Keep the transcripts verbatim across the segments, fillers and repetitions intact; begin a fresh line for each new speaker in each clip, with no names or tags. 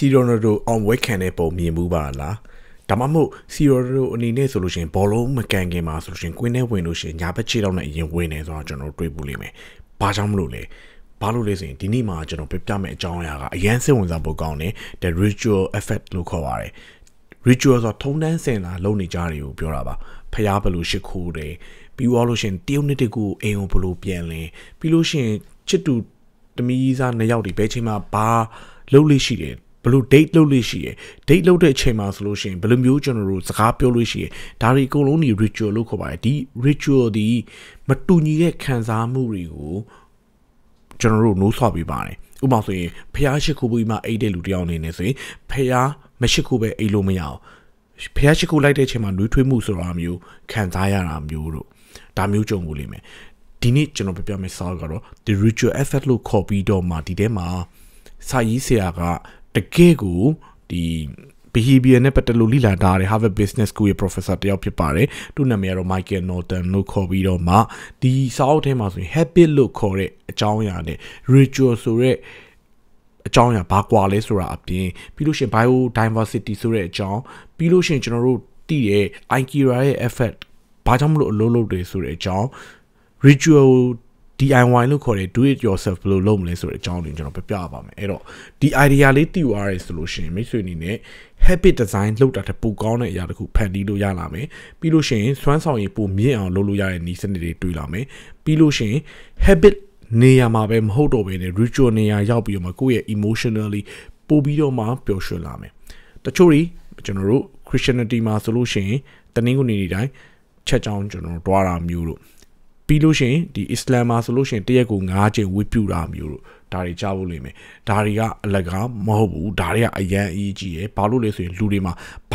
စီရိုနိုတိုအောင်ဝဲခံတဲ့ပုံမြင်မှုပါလားဒါမှမဟုတ်စီရိုနိုအနေနဲ့ဆိုလို့ရှိရင်ဘောလုံးမကန်ခင်မှာဆိုလို့ရှိရင်ကွင်းထဲဝင်လို့ရှိရင်ညာဘက်ခြေထောက်နဲ့အရင်ဝင်နေဆိုတော့ကျွန်တော်တွေ့ဘူးလိမ့်မယ်ဘာကြောင့်မလို့လဲဘာလို့လဲဆိုရင်ဒီနေ့မှာကျွန်တော်ပြပြမယ့်အကြောင်းအရာကအရန်စိတ်ဝင်စားဖို့ကောင်းတယ် the ritual effect လို့ခေါ်ပါတယ် ritual ဆိုတော့ထုံတန်းစင်လာလုပ်နေကြတယ်ကိုပြောတာပါဖျားဘလို့ရှစ်ခိုးတယ်ပြီးသွားလို့ရှိရင်တရုတ်နှစ်တကူအိမ်ကိုဘလို့ပြန်လဲပြီးလို့ရှိရင်ချစ်တူတမီးစားနှစ်ယောက်ဒီဘဲချိန်မှာဘာလုပ်လို့ရှိတယ်ဘလို့ date လုပ်လို့ရှိရယ် date လုပ်တဲ့အချိန်မှာဆိုလို့ရှိရင်ဘယ်လိုမျိုးကျွန်တော်တို့စကားပြောလို့ရှိရယ်ဒါတွေအကုန်လုံးဒီ ritual လို့ခေါ်ပါတယ်ဒီ ritual ဒီမတူညီတဲ့ခံစားမှုတွေကိုကျွန်တော်တို့နှိုးဆွပေးပါတယ်ဥပမာဆိုရင်ဖျားရှိခိုးပြီးမှအိတ်တဲ့လူတယောက်အနေနဲ့ဆိုရင်ဖျားမရှိခိုးပဲအိတ်လို့မရအောင်ဖျားရှိခိုးလိုက်တဲ့အချိန်မှာနှွေးထွေးမှုဆိုတာမျိုးခံစားရတာမျိုးတို့ဒါမျိုးကြုံဘူးလိမ့်မယ်ဒီနေ့ကျွန်တော်ပြပြမယ့်စာကတော့ the ritual effect လို့ခေါ်ပြီးတော့မှဒီထဲမှာစာရေးဆရာကတကယ်ကိုဒီ behavior နဲ့ပတ်သက်လို့လေ့လာထားတဲ့ Harvard Business School ရဲ့ professor တယောက်ဖြစ်ပါတယ်သူ့နာမည်ကတော့ Michael Norton လို့ခေါ်ပြီးတော့မှဒီစာအုပ်ထဲမှာဆိုရင် habit လို့ခေါ်တဲ့အကြောင်းအရာနဲ့ ritual ဆိုတဲ့အကြောင်းအရာဘာကွာလဲဆိုတာအပြင်ပြီးလို့ရှိရင် biodiversity ဆိုတဲ့အကြောင်းပြီးလို့ရှိရင်ကျွန်တော်တို့သိတဲ့ Ikea ရဲ့ effect ဘာကြောင့်မလို့အလုပ်လုပ်တယ်ဆိုတဲ့အကြောင်း ritual D I Y လို့ခေါ်တဲ့ do it yourself ဘယ်လိုလုပ်မလဲဆိုတဲ့အကြောင်းကိုကျွန်တော်ပြပြပါမယ်အဲ့တော့ဒီ idea လေးတည်သွားရဲဆိုလို့ရှိရင်မိတ်ဆွေအနေနဲ့ habit design လုပ်တာတဲ့ပိုကောင်းတဲ့အရာတစ်ခုဖန်တီးလို့ရလာမယ်ပြီးလို့ရှိရင်စွမ်းဆောင်ရည်ပိုမြင့်အောင်လုပ်လို့ရတဲ့နည်းစနစ်တွေတွေ့လာမယ်ပြီးလို့ရှိရင် habit နေရာမှာပဲမဟုတ်တော့ဘဲနဲ့ ritual နေရာရောက်ပြီးတော့မှကိုယ့်ရဲ့ emotionally ပို့ပြီးတော့မှပျော်ရွှင်လာမယ်တချို့တွေကျွန်တော်တို့ Christianity မှာဆိုလို့ရှိရင်တနင်္ဂနွေနေ့တိုင်းချက်ချောင်းကျွန်တော်တွားတာမျိုးတို့ပြီးလို့ရှိရင်ဒီ Islam မှာဆိုလို့ရှိရင်တရက်ကို၅ချိန်ဝတ်ပြုတာမျိုးတို့ဒါတွေကြားဖို့လိမ့်မယ်ဒါတွေကအလကားမဟုတ်ဘူးဒါတွေကအရန်အရေးကြီးရယ်ဘာလို့လဲဆိုရင်လူတွေမှာ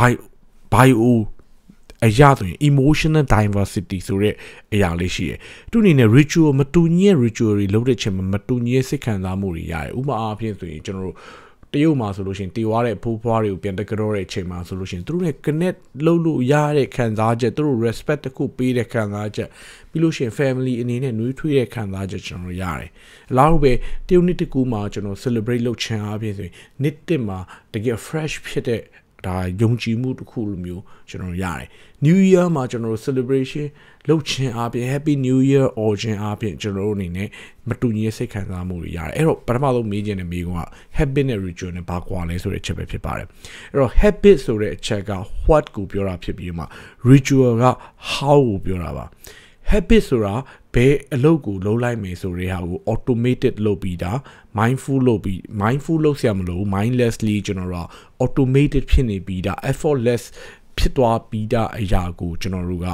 bio အရာဆိုရင် emotional diversity ဆိုတဲ့အရာလေးရှိရယ်သူအနေနဲ့ ritual မတူညီတဲ့ ritual တွေလုပ်တဲ့ချိန်မှာမတူညီတဲ့စိတ်ခံစားမှုတွေရတယ်ဥပမာအားဖြင့်ဆိုရင်ကျွန်တော်တို့တရုတ်မှာဆိုလို့ရှိရင်တည်သွားတဲ့ဖိုးဖွားတွေကိုပြန်တကြောတဲ့အချိန်မှာဆိုလို့ရှိရင်သူတို့နဲ့ connect လုပ်လို့ရတဲ့ခံစားချက်သူတို့ respect တခုပေးတဲ့ခံစားချက်ပြီးလို့ရှိရင် family အနေနဲ့နှွေးထွေးတဲ့ခံစားချက်ကျွန်တော်ရတယ်အလားတူပဲတရုတ်နှစ်တကူမှာကျွန်တော် celebrate လုပ်ချင်အားဖြင့်ဆိုရင်နှစ်တစ်မှာတကယ် fresh ဖြစ်တဲ့ဒါယုံကြည်မှုတစ်ခုလိုမျိုးကျွန်တော်ရတယ် New Year မှာကျွန်တော် celebration လုပ်ချင်အားဖြင့် Happy New Year origin အားဖြင့်ကျွန်တော်တို့အနေနဲ့မတူညီတဲ့စိတ်ခံစားမှုတွေရတယ်အဲ့တော့ပထမဆုံးမေးချင်တဲ့မေးခွန်းက habit နဲ့ ritual နဲ့ဘာကွာလဲဆိုတဲ့အချက်ပဲဖြစ်ပါတယ်အဲ့တော့ habit ဆိုတဲ့အချက်က what ကိုပြောတာဖြစ်ပြီးမှ ritual က how ကိုပြောတာပါ habit ဆိုတာဘယ်အလုပ်ကိုလုပ်လိုက်မယ်ဆိုတဲ့ဟာကို automated လုပ်ပြီးတာ mindful လုပ်ပြီး mindful လုပ်ဆရာမလို့ mindlessly ကျွန်တော်တို့ automated ဖြစ်နေပြီးတာ effortless ဖြစ်သွားပြီးတာအရာကိုကျွန်တော်တို့က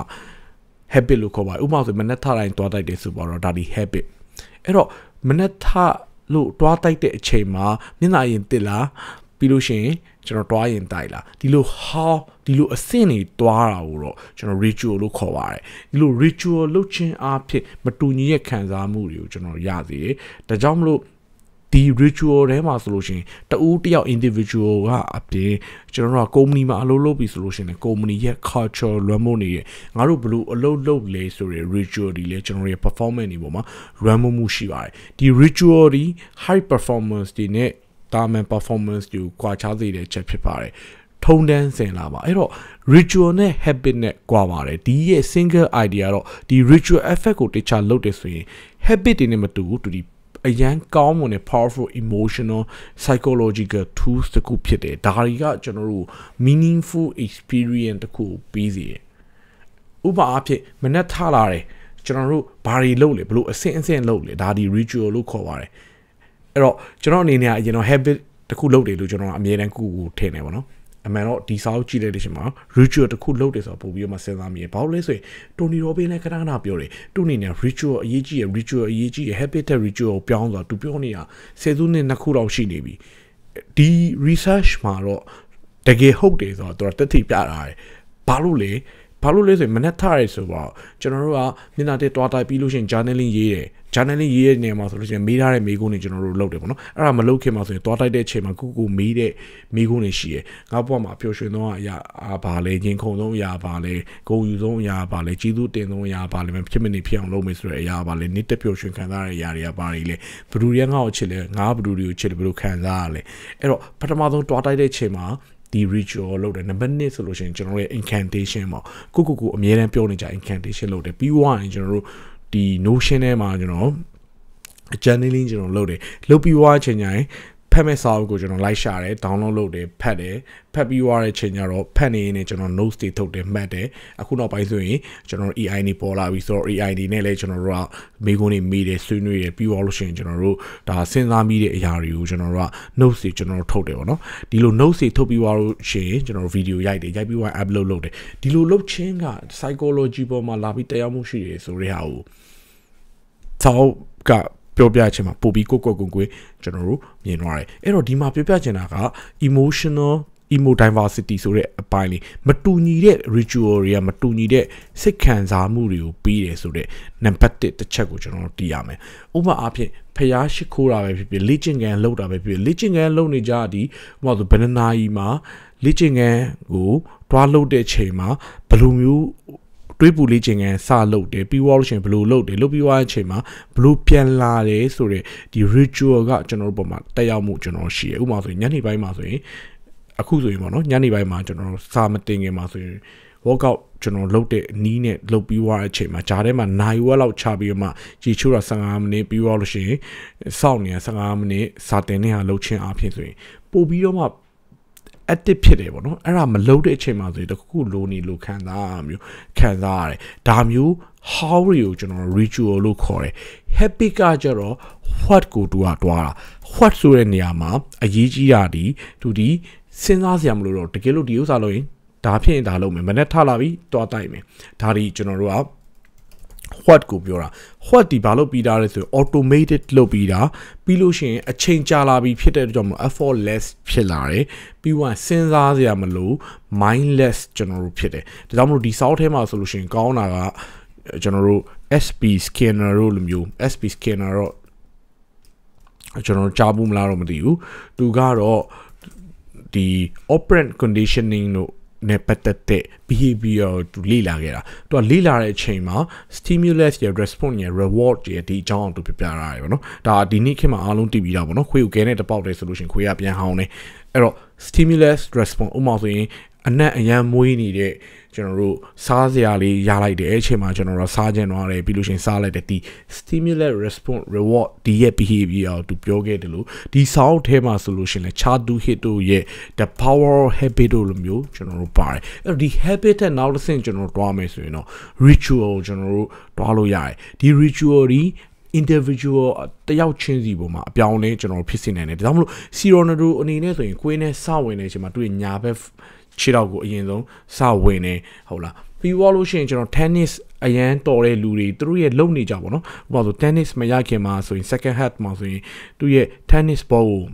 habit လို့ခေါ်ပါတယ်ဥပမာဆိုမနက်ထတိုင်းတွားတိုက်တယ်ဆိုတော့ဒါဒီ habit အဲ့တော့မနက်ထလို့တွားတိုက်တဲ့အချိန်မှာမျက်နှာရင်တစ်လားပြီးလို့ရှိရင်ကျွန်တော်တွားရင်တိုက်လာဒီလို how ဒီလိုအဆင့်တွေတွားတာကိုတော့ကျွန်တော် ritual လို့ခေါ်ပါတယ်ဒီလို ritual လုပ်ခြင်းအဖြစ်မတူညီတဲ့ခံစားမှုတွေကိုကျွန်တော်ရစေတယ်ဒါကြောင့်မလို့ဒီ ritual ထဲမှာဆိုလို့ရှိရင်တဦးတယောက် individual ကအပြင်ကျွန်တော်တို့က company မှာအလုပ်လုပ်ပြီးဆိုလို့ရှိရင် company ရဲ့ culture လွှမ်းမိုးနေရဲ့ငါတို့ဘယ်လိုအလုပ်လုပ်လဲဆိုတဲ့ ritual တွေလဲကျွန်တော်ရဲ့ performance တွေပေါ်မှာလွှမ်းမိုးမှုရှိပါတယ်ဒီ ritual တွေ high performance တွေနဲ့တာမန် performance ကိုကွာခြားစေတဲ့ချက်ဖြစ်ပါတယ်ထုံတန်းစင်လာပါအဲ့တော့ ritual နဲ့ habit နဲ့ကွာပါတယ်ဒီရဲ့ single idea တော့ဒီ ritual effect ကိုတခြားလုပ်တယ်ဆိုရင် habit တွေနဲ့မတူဘူးတူဒီအရန်ကောင်းမွန်တဲ့ powerful emotional psychological tools တခုဖြစ်တယ်ဒါတွေကကျွန်တော်တို့ meaningful experience တခုပေးစေတယ်ဥပမာအဖြစ်မနေ့ထားလာတယ်ကျွန်တော်တို့ဘာတွေလုပ်လဲဘလို့အဆင့်အဆင့်လုပ်လဲဒါဒီ ritual လို့ခေါ်ပါတယ်အဲ့တော့ကျွန်တော်အနေနဲ့အရင်တော့ habit တခုလုပ်တယ်လို့ကျွန်တော်အမြဲတမ်းကူကူထင်တယ်ပေါ့နော်အမှန်တော့ဒီစာအုပ်ကြည့်လိုက်တဲ့ချိန်မှာ ritual တခုလုပ်တယ်ဆိုတော့ပို့ပြီးတော့မှစဉ်းစားမိရဘာလို့လဲဆိုရင်တိုနီရောဘင်းလည်းခဏခဏပြောတယ်သူ့အနေနဲ့ ritual အရေးကြီးရ ritual အရေးကြီးရ habit တဲ့ ritual ကိုပြောင်းသွားသူပြောနေတာဆယ်စုနှစ်နှစ်ခုလောက်ရှိနေပြီဒီ research မှာတော့တကယ်ဟုတ်တယ်ဆိုတော့သူကတက်ထိပြတာတယ်ဘာလို့လဲဘဘာလို့လဲဆိုရင်မနက်ထားရဲဆိုပါကျွန်တော်တို့ကမျက်နှာတက်တွားတိုက်ပြီးလို့ရှိရင် journaling ရေးတယ် journaling ရေးတဲ့နေရာမှာဆိုလို့ရှိရင်မေးထားတဲ့မေးခွန်းတွေကျွန်တော်တို့လုပ်တယ်ပေါ့နော်အဲ့ဒါမလုပ်ခင်မှာဆိုရင်တွားတိုက်တဲ့အချိန်မှာကိုကိုမေးတဲ့မေးခွန်းတွေရှိတယ်ငါ့ဘဝမှာပျော်ရွှင်သောအရာဘာလဲရင်ခုန်ဆုံးအရာဘာလဲဂုဏ်ယူဆုံးအရာဘာလဲကျေးဇူးတင်ဆုံးအရာဘာလဲမဖြစ်မနေဖြစ်အောင်လုပ်မယ်ဆိုတဲ့အရာဘာလဲနေ့တက်ပျော်ရွှင်ခံစားရတဲ့အရာတွေကဘာတွေလဲဘယ်သူတွေကငါ့ကိုချစ်လဲငါဘယ်သူတွေကိုချစ်တယ်ဘယ်လိုခံစားရလဲအဲ့တော့ပထမဆုံးတွားတိုက်တဲ့အချိန်မှာဒီ ritual လုပ်တယ်နံပါတ်oneဆိုလို့ရှိရင်ကျွန်တော်ရဲ့ incantation ပေါ့ကိုကိုကိုအမြဲတမ်းပြောနေကြ incantation လုပ်တယ်ပြီးသွားရင်ကျွန်တော်တို့ဒီ notion ထဲမှာကျွန်တော် journaling ကျွန်တော်လုပ်တယ်လုပ်ပြီးသွားချိန်ကျရင်ဖတ်မဲ့စာအုပ်ကိုကျွန်တော်လိုက်ရှာတယ် download လုပ်တယ်ဖတ်တယ်ဖတ်ပြီးသွားတဲ့ချိန်ကျတော့ဖတ်နေရင်ကျွန်တော် notes တွေထုတ်တယ်မှတ်တယ်အခုနောက်ပိုင်းဆိုရင်ကျွန်တော် A I နေပေါ်လာပြီဆိုတော့ A I နေနဲ့လည်းကျွန်တော်တို့ကမိကုန်းတွေမေးတယ်ဆွေးနွေးတယ်ပြီးသွားလို့ရှိရင်ကျွန်တော်တို့ဒါစဉ်းစားမိတဲ့အရာတွေကိုကျွန်တော်တို့က notes တွေကျွန်တော်တို့ထုတ်တယ်ပေါ့နော်ဒီလို notes တွေထုတ်ပြီးသွားလို့ရှိရင်ကျွန်တော်တို့ video ရိုက်တယ်ရိုက်ပြီးသွား upload လုပ်တယ်ဒီလိုလုပ်ခြင်းက psychology ပေါ်မှာလာပြီးတရားမှုရှိတယ်ဆိုတဲ့ဟာကိုသောက်ကပြောပြချင်မှာပို့ပြီးကိုကိုကိုကိုကျွန်တော်တို့မြင်သွားတယ်အဲ့တော့ဒီမှာပြောပြချင်တာက emotional emo diversity ဆိုတဲ့အပိုင်းလေးမတူညီတဲ့ ritual တွေကမတူညီတဲ့စိတ်ခံစားမှုတွေကိုပြီးတယ်ဆိုတဲ့နံပါတ်oneတစ်ချက်ကိုကျွန်တော်တို့သိရမယ်ဥပမာအားဖြင့်ဖျားရှိခိုးတာပဲဖြစ်ဖြစ်လေ့ကျင့်ခန်းလုပ်တာပဲဖြစ်ဖြစ်လေ့ကျင့်ခန်းလုပ်နေကြဒီဥပမာဆိုဘယ်နှနာရီမှာလေ့ကျင့်ခန်းကိုတွားလုပ်တဲ့ချိန်မှာဘယ်လိုမျိုးတွေးပူလေးခြင်းကန်စလုပ်တယ်ပြီးသွားလို့ရှိရင်ဘလို့လုပ်တယ်လုပ်ပြီးသွားတဲ့အချိန်မှာဘလို့ပြန်လာတယ်ဆိုတဲ့ဒီ ritual ကကျွန်တော်တို့ပုံမှာတက်ရောက်မှုကျွန်တော်ရှိရဥပမာဆိုရင်ညနေပိုင်းမှာဆိုရင်အခုဆိုရင်ပေါ့နော်ညနေပိုင်းမှာကျွန်တော်စာမတင်ခင်မှာဆိုရင် workout ကျွန်တော်လုပ်တဲ့နီးနဲ့လုပ်ပြီးသွားတဲ့အချိန်မှာဂျားထဲမှာနိုင်ဝက်လောက်ချပြီးမှကြည်ချိုးတာfifteenမိနစ်ပြီးသွားလို့ရှိရင်စောင့်နေတာfifteenမိနစ်စာတင်နေတာလုပ်ချင်းအဖြစ်ဆိုရင်ပို့ပြီးတော့မှ active ဖြစ်တယ်ပေါ့နော်အဲ့ဒါမလုပ်တဲ့အချိန်မှာဆိုရင်တခုခုလိုနေလို့ခံစားရမျိုးခံစားရတယ်ဒါမျိုး how တွေကိုကျွန်တော် ritual လို့ခေါ်တယ် habit ကကြတော့ what ကိုတူတာတွားတာ what ဆိုတဲ့နေရာမှာအရေးကြီးတာဒီသူဒီစဉ်းစားစရာမလိုတော့တကယ်လို့ဒီဥစ္စာလို့ရင်ဒါဖြစ်ရင်ဒါလုပ်မယ်မနေ့ထားလာပြီတွားတိုက်မယ်ဒါဒီကျွန်တော်တို့ကwhat ကိုပြောတာ what ဒီဘာလို့ပြီးတာလဲဆို automated လုပ်ပြီးတာပြီးလို့ရှိရင်အချိန်ကြာလာပြီဖြစ်တဲ့အတွက်ကြောင့် effortless ဖြစ်လာတယ်ပြီးတော့စဉ်းစားစရာမလို mindless ကျွန်တော်တို့ဖြစ်တယ်ဒါကြောင့်မလို့ဒီ sound ထဲမှာဆိုလို့ရှိရင်ကောင်းတာကကျွန်တော်တို့ S P scanner တို့လိုမျိုး S P scanner တော့ကျွန်တော်ကြားဘူးမလားတော့မသိဘူးသူကတော့ဒီ operant conditioning တို့နဲ့ပတ်သက်တဲ့ behavior သူလေ့လာခဲ့တာသူကလေ့လာတဲ့အချိန်မှာ stimulus ရဲ့ response ရဲ့ reward ရဲ့ဒီအကြောင်းအတူပြပြရတယ်ပေါ့နော်ဒါဒီနေ့ခေတ်မှာအားလုံးသိပြီးသားပေါ့နော်ခွေးကိုကဲနဲ့တပေါက်တယ်ဆိုလို့ရှိရင်ခွေးကပြန်ဟောင်းတယ်အဲ့တော့ stimulus response ဥပမာဆိုရင်အနက်အရန်မွေးနေတဲ့ကျွန်တော်တို့စားစရာလေးရလိုက်တယ်အဲ့အချိန်မှာကျွန်တော်တို့စားကြင်သွားတယ်ပြီးလို့ရှိရင်စားလိုက်တယ်ဒီ stimulus response reward ဒီရဲ့ behavior ကိုသူပြောခဲ့တယ်လို့ဒီ sound ထဲမှာဆိုလို့ရှိရင်လည်း chadu hit တို့ရဲ့ the power of habit တို့လိုမျိုးကျွန်တော်တို့ပါတယ်အဲ့တော့ဒီ habit နဲ့နောက်တစ်ဆင့်ကျွန်တော်တို့တွားမယ်ဆိုရင်တော့ ritual ကျွန်တော်တို့တွားလို့ရတယ်ဒီ ritual ဒီ individual တယောက်ချင်းစီပေါ်မှာအပြောင်းလဲကျွန်တော်ဖြစ်စေနိုင်တယ်ဒါကြောင့်မလို့ Ronaldo အနေနဲ့ဆိုရင်ကိုယ်နဲ့စဝင်နေချိန်မှာသူ့ညာဘက်ခြေတော့ကိုအရင်ဆုံးစဝင်နေဟုတ်လားပြီးသွားလို့ရှိရင်ကျွန်တော် tennis အရန်တော်တဲ့လူတွေသူတို့ရဲ့လုံနေကြပါတော့ဥပမာဆို tennis မရခင်မှာဆိုရင် second hat မှာဆိုရင်သူရဲ့ tennis ball ကို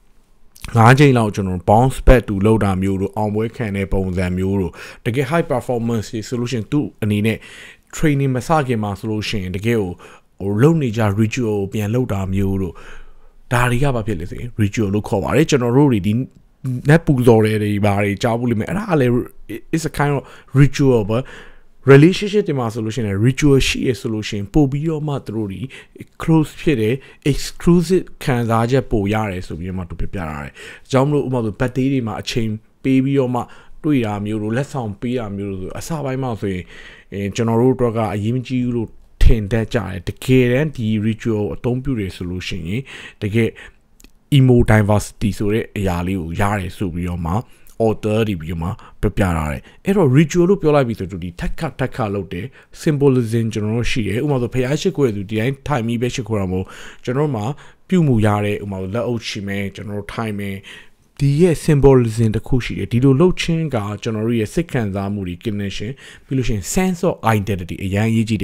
fiveချိန်လောက်ကျွန်တော် bounce back တူလောက်တာမျိုးတို့အောင်ပွဲခံတဲ့ပုံစံမျိုးတို့တကယ် high performance solution သူ့အနေနဲ့ training မစခင်မှာဆိုလို့ရှိရင်တကယ်ကိုဟိုလုံနေကြ ritual ကိုပြန်လောက်တာမျိုးတို့ဒါတွေကဘာဖြစ်လဲဆိုရင် ritual လို့ခေါ်ပါတယ်ကျွန်တော်တို့တွေဒီnet ပူဇော်တယ်တွေဘာတွေကြားဘူးလိမ့်မယ်အဲ့ဒါလည်း is a kind of ritual but relationship တွေမှာဆိုလို့ရှိရင် ritual ရှိရဆိုလို့ရှိရင်ပို့ပြီးတော့မှသူတို့ဒီ close ဖြစ်တယ် exclusive ခံစားချက်ပို့ရတယ်ဆိုပြီးတော့မှသူပြပြရတယ်အကြောင်းမလို့ဥပမာဆို birthday တွေမှာအချိန်ပေးပြီးတော့မှတွေ့တာမျိုးတို့လက်ဆောင်ပေးတာမျိုးတို့ဆိုအစပိုင်းမှာဆိုရင်ကျွန်တော်တို့တော့ကအရေးမကြီးဘူးလို့ထင်တတ်ကြတယ်တကယ်တမ်းဒီ ritual အသုံးပြုတယ်ဆိုလို့ရှိရင်တကယ် emo diversity ဆိုတဲ့အရာလေးကိုရတယ်ဆိုပြီးတော့မှ author ဒီပြီးတော့မှပြပြရတယ်အဲ့တော့ ritual လို့ပြောလိုက်ပြီးဆိုတော့ဒီထက်ခထက်ခလုပ်တယ် symbolism ကျွန်တော်တို့ရှိတယ်ဥပမာဆိုဖျားရှိခိုးရသူဒီတိုင်းထိုင်ပြီးပဲရှိခိုးတာမို့ကျွန်တော်တို့မှာပြုမှုရတဲ့ဥပမာလက်အုပ်ချီမယ်ကျွန်တော်တို့ထိုင်မယ်ဒီရဲ့ symbolism တခုရှိတယ်ဒီလိုလှုပ်ချင်းကကျွန်တော်တို့ရဲ့စိတ်ခံစားမှုတွေ connection ပြီးလို့ရှိရင် sense of identity အရင်ရေးကြည့်တယ်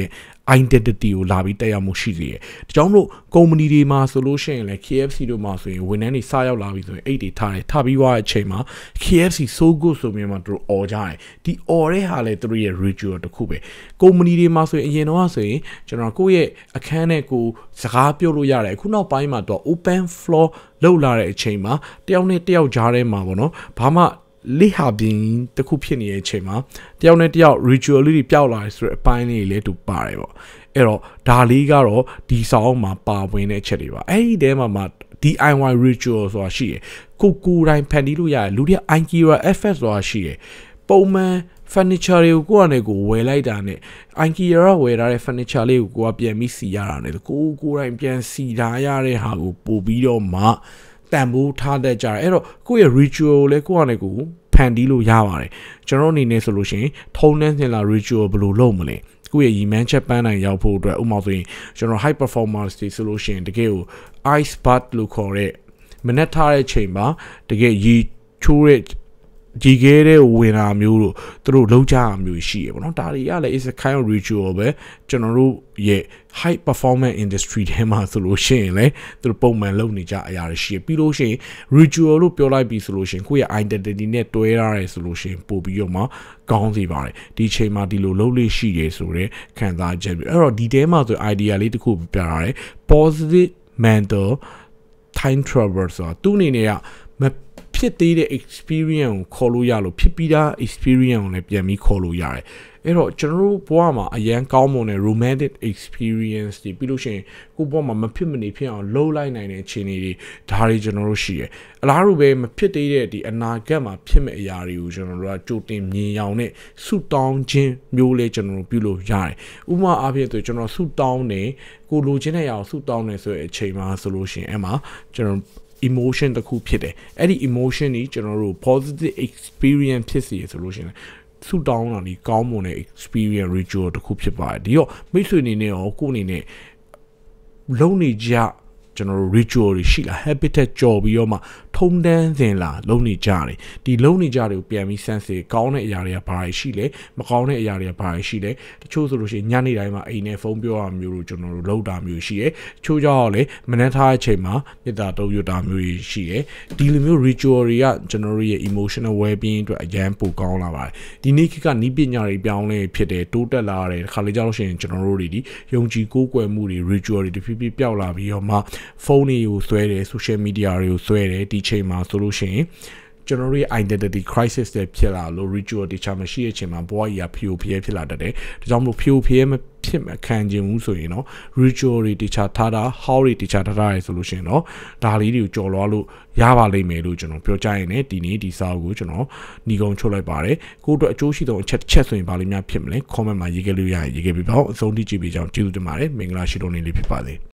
identity ကိုလာပြီးတက်ရောက်မှုရှိစေတယ်။ဒါကြောင့်မလို့ကုမ္ပဏီတွေမှာဆိုလို့ရှိရင်လည်း K F C တို့မှာဆိုရင်ဝန်ထမ်းတွေစရောက်လာပြီဆိုရင်အိတ်တွေထားတယ်ထားပြီးသွားတဲ့အချိန်မှာ K F C so good ဆိုပြီးမှသူတို့អော်ကြတယ်။ဒီអော်တဲ့ဟာလည်းသူတို့ရဲ့ ritual တစ်ခုပဲ။ကုမ္ပဏီတွေမှာဆိုရင်အရင်တော့ဆိုရင်ကျွန်တော်ကိုယ့်ရဲ့အခန်းနဲ့ကိုစကားပြောလို့ရတယ်အခုနောက်ပိုင်းမှာတော့ open floor လောက်လာတဲ့အချိန်မှာတယောက်နဲ့တယောက်ကြားထဲမှာပေါ့နော်ဘာမှလိဟာပြင်းတခုဖြစ်နေတဲ့အချိန်မှာတယောက်နဲ့တယောက် ritual လေးတွေပျောက်လာတယ်ဆိုတဲ့အပိုင်းလေးတွေလည်းတူပါတယ်ပေါ့အဲ့တော့ဒါလေးကတော့ဒီဆောင်းမှာပါဝင်တဲ့အချက်တွေပါအဲ့ဒီတဲမှာမှာ D I Y ritual ဆိုတာရှိတယ်ကိုကိုတိုင်းဖန်တီးလို့ရတယ်လူတွေက IKEA F S ဆိုတာရှိတယ်ပုံမှန် furniture တွေကိုကိုယ့်အနေကိုဝယ်လိုက်တာနဲ့ IKEA ကဝယ်ထားတဲ့ furniture လေးကိုကိုကပြန်ပြီးစီရတာနဲ့ကိုကိုတိုင်းပြန်စီထားရတဲ့ဟာကိုပို့ပြီးတော့မှတန်ဖိုးထားတတ်ကြတယ်အဲ့တော့ကိုယ့်ရဲ့ ritual ကိုလည်းကိုယ့်အနေကိုဖန်တီးလို့ရပါတယ်ကျွန်တော်အနေနဲ့ဆိုလို့ရှိရင်ထုံးနှန်းစင်လာ ritual ဘယ်လိုလုပ်မလဲကိုယ့်ရဲ့ရည်မှန်းချက်ပန်းနိုင်ရောက်ဖို့အတွက်ဥပမာဆိုရင်ကျွန်တော် high performance တွေဆိုလို့ရှိရင်တကယ်ကို ice bath လို့ခေါ်တဲ့မနက်ထားတဲ့ချိန်မှာတကယ်ရေချိုးတဲ့ဒီကဲတဲ့ဝင်လာမျိုးတို့သူတို့လုံးကြအမျိုးရှိရပေါ့နော်ဒါတွေကလည်း is a kind of ritual ပဲကျွန်တော်တို့ရဲ့ high performance industry ထဲမှာဆိုလို့ရှိရင်လည်းသူတို့ပုံမှန်လုပ်နေကြအရာတွေရှိရပြီးလို့ရှိရင် ritual လို့ပြောလိုက်ပြီးဆိုလို့ရှိရင်ကိုယ့်ရဲ့ identity နဲ့တွဲထားရဲဆိုလို့ရှိရင်ပို့ပြီးတော့မှကောင်းစေပါတယ်ဒီချိန်မှာဒီလိုလုပ်လို့ရှိရဆိုတဲ့ခံစားချက်ပြီးအဲ့တော့ဒီထဲမှာဆို idea လေးတစ်ခုပြထားတယ် positive mental time travel ဆိုတာသူ့အနေနဲ့ကဖြစ်သေးတဲ့ experience ကိုခေါ်လို့ရလို့ဖြစ်ပြီးသား experience ကိုလည်းပြန်ပြီးခေါ်လို့ရတယ်အဲ့တော့ကျွန်တော်တို့ဘဝမှာအရန်ကောင်းမွန်တဲ့ romantic experience တွေပြီးလို့ရှိရင်ကိုယ့်ဘဝမှာမဖြစ်မနေဖြစ်အောင်လှုပ်လိုက်နိုင်တဲ့အခြေအနေတွေဒါတွေကျွန်တော်တို့ရှိတယ်အလားတူပဲမဖြစ်သေးတဲ့ဒီအနာဂတ်မှာဖြစ်မဲ့အရာတွေကိုကျွန်တော်တို့ကကြိုတင်မြင်ရောင်နဲ့ဆုတောင်းခြင်းမျိုးလေးကျွန်တော်တို့ပြုလို့ရတယ်ဥပမာအားဖြင့်ဆိုကျွန်တော်ဆုတောင်းနေကိုလိုချင်တဲ့အရာကိုဆုတောင်းနေဆိုတဲ့အချိန်မှာဆိုလို့ရှိရင်အဲ့မှာကျွန်တော်emotion တခုဖြစ်တယ်အဲ့ဒီ emotion ကြီးကျွန်တော်တို့ positive experience ဖြစ်စီရဆိုလို့ရှိရင်ဆူတောင်းတာဒီကောင်းမွန်တဲ့ experience ritual တခုဖြစ်ပါတယ်ဒီတော့မိတ်ဆွေအနေနဲ့ရောကိုယ်အနေနဲ့လုံးနေကြကျွန်တော်တို့ ritual တွေရှိလား habitat ကြော်ပြီးတော့မှထုံတန်းစင်လာလုံးနေကြတယ်ဒီလုံးနေကြတွေကိုပြန်ပြီးစမ်းစစ်ကောင်းတဲ့အရာတွေကဘာတွေရှိလဲမကောင်းတဲ့အရာတွေကဘာတွေရှိလဲတချို့ဆိုလို့ရှိရင်ညနေတိုင်းမှာအိမ်နဲ့ဖုန်းပြောရမျိုးတို့ကျွန်တော်တို့လုပ်တာမျိုးရှိတယ်တချို့ကြောင့်လည်းမနှက်ထားတဲ့အချိန်မှာမေတ္တာတုံ့ရတာမျိုးရှိတယ်ဒီလိုမျိုး ritual တွေကကျွန်တော်တို့ရဲ့ emotional well-being အတွက်အရန်ပိုကောင်းလာပါတယ်ဒီနေ့ခေတ်ကနီးပညာတွေပြောင်းလဲဖြစ်တယ်တိုးတက်လာတယ်ခါလေးကြောက်လို့ရှိရင်ကျွန်တော်တို့တွေဒီယုံကြည်ကိုးကွယ်မှုတွေ ritual တွေတဖြည်းဖြည်းပျောက်လာပြီးတော့မှဖုန်းတွေကိုဆွဲတယ် social media တွေကိုဆွဲတယ်ဒီချိန်မှာဆိုလို့ရှိရင်ကျွန်တော်တို့ရဲ့ identity crisis တွေဖြစ်လာလို့ ritual တခြားမရှိတဲ့အချိန်မှာဘဝကြီးကဖျို့ဖျဲဖြစ်လာတတ်တယ်ဒါကြောင့်မလို့ဖျို့ဖျဲမဖြစ်မခံခြင်းဘူးဆိုရင်တော့ ritual တွေတခြားထားတာ how တွေတခြားထားတာရဆိုလို့ရှိရင်တော့ဒါလေးတွေကိုကြော်လွှားလို့ရပါလိမ့်မယ်လို့ကျွန်တော်ပြောကြရင်လည်းဒီနေ့ဒီစာအုပ်ကိုကျွန်တော်ညီကုန်းချုပ်လိုက်ပါတယ်ကိုယ့်အတွက်အကျိုးရှိဆုံးအချက်တစ်ချက်ဆိုရင်ဘာလို့များဖြစ်မလဲ comment မှာရေးခဲ့လို့ရရင်ရေးခဲ့ပြီးပေါ့အဆုံးထိကြည့်ပြီးကြောင်းကျေးဇူးတင်ပါတယ်မင်္ဂလာရှိတော်နေလေးဖြစ်ပါစေ